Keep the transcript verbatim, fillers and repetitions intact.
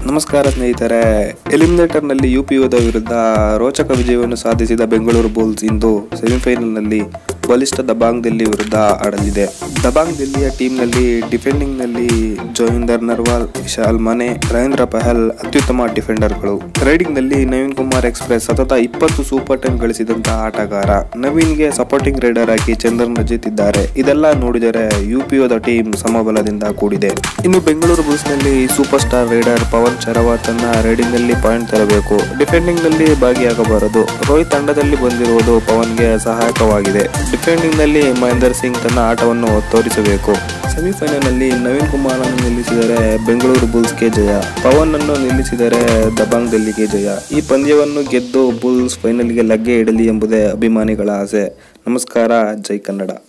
ನಮಸ್ಕಾರ ಸ್ನೇಹಿತರೆ, ಎಲಿಮಿನೇಟರ್ ನಲ್ಲಿ ಯುಪಿಯೋದ ವಿರುದ್ಧ ರೋಚಕ ವಿಜಯವನ್ನು ಸಾಧಿಸಿದ ಬೆಂಗಳೂರು ಬುಲ್ಸ್ ಇಂದು ಸೆಮಿಫೈನಲ್ ನಲ್ಲಿ ಬಲಿಷ್ಠ ದಬಾಂಗ್ ದಿಲ್ಲಿ ವಿರುದ್ಧ ಆಡಲಿದೆ. ದಬಾಂಗ್ ದಿಲ್ಲಿಯ ಟೀಮ್ ನಲ್ಲಿ ಡಿಫೆಂಡಿಂಗ್ ನಲ್ಲಿ ಜೋಯಿಂದರ್ ನರ್ವಾಲ್, ವಿಶಾಲ್ ಮನೆ, ರವೀಂದ್ರ ಪಹಲ್ ಅತ್ಯುತ್ತಮ ಡಿಫೆಂಡರ್ಗಳು. ರೈಡಿಂಗ್ ನಲ್ಲಿ ನವೀನ್ ಕುಮಾರ್ ಎಕ್ಸ್ಪ್ರೆಸ್ ಸತತ ಇಪ್ಪತ್ತು ಸೂಪರ್ ಟೆನ್ ಗಳಿಸಿದಂತಹ ಆಟಗಾರ. ನವೀನ್ಗೆ ಸಪೋರ್ಟಿಂಗ್ ರೈಡರ್ ಆಗಿ ಚಂದ್ರನ್ ರಜಿತ್ ಇದ್ದಾರೆ. ಇದೆಲ್ಲ ನೋಡಿದರೆ ಯುಪಿಯೋದ ಟೀಮ್ ಸಮಬಲದಿಂದ ಕೂಡಿದೆ. ಇನ್ನು ಬೆಂಗಳೂರು ಬುಲ್ಸ್ ನಲ್ಲಿ super star raider Pavan Sehrawat ತನ್ನ ರೈಡಿಂಗ್ ನಲ್ಲಿ ಪಾಯಿಂಟ್ ತರಬೇಕು, ಡಿಫೆಂಡಿಂಗ್ ನಲ್ಲಿ ಭಾಗಿಯಾಗಬಾರದು. ರೋಹಿತ್ ತಂಡದಲ್ಲಿ ಬಂದಿರುವುದು ಪವನ್ಗೆ ಸಹಾಯಕವಾಗಿದೆ. ಡಿಫೆಂಡಿಂಗ್ ನಲ್ಲಿ ಮಹೇಂದರ್ ಸಿಂಗ್ ತನ್ನ ಆಟವನ್ನು ತೋರಿಸಬೇಕು. ಸೆಮಿಫೈನಲ್ ನಲ್ಲಿ ನವೀನ್ ಕುಮಾರ್ ಅನ್ನು ನಿಲ್ಲಿಸಿದರೆ ಬೆಂಗಳೂರು ಬುಲ್ಸ್ಗೆ ಜಯ, ಪವನ್ ಅನ್ನು ನಿಲ್ಲಿಸಿದರೆ ದಬಾಂಗ್ ದಿಲ್ಲಿಗೆ ಜಯ. ಈ ಪಂದ್ಯವನ್ನು ಗೆದ್ದು ಬುಲ್ಸ್ ಫೈನಲ್ಗೆ ಲಗ್ಗೆ ಇಡಲಿ ಎಂಬುದೇ ಅಭಿಮಾನಿಗಳ ಆಸೆ. ನಮಸ್ಕಾರ, ಜೈ ಕನ್ನಡ.